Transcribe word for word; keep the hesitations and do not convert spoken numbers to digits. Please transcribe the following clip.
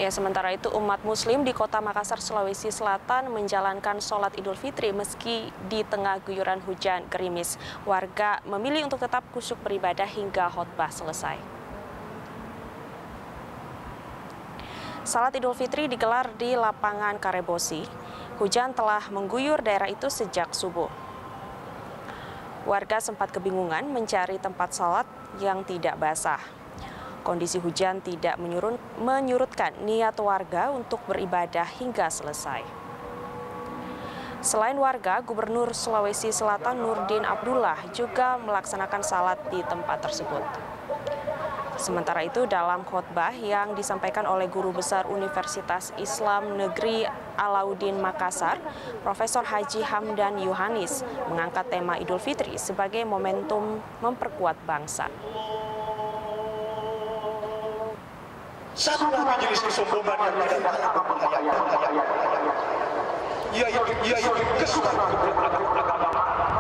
Ya, sementara itu umat Muslim di Kota Makassar, Sulawesi Selatan menjalankan sholat Idul Fitri meski di tengah guyuran hujan gerimis. Warga memilih untuk tetap khusyuk beribadah hingga khotbah selesai. Salat Idul Fitri digelar di lapangan Karebosi. Hujan telah mengguyur daerah itu sejak subuh. Warga sempat kebingungan mencari tempat salat yang tidak basah. Kondisi hujan tidak menyurut, menyurutkan niat warga untuk beribadah hingga selesai. Selain warga, Gubernur Sulawesi Selatan Nurdin Abdullah juga melaksanakan salat di tempat tersebut. Sementara itu, dalam khotbah yang disampaikan oleh Guru Besar Universitas Islam Negeri Alauddin Makassar, Profesor Haji Hamdan Yohanis mengangkat tema Idul Fitri sebagai momentum memperkuat bangsa. Satu lagi jenis kesombongan yang tidak berbahaya. Ia ingin, ia ingin kesukaan agama.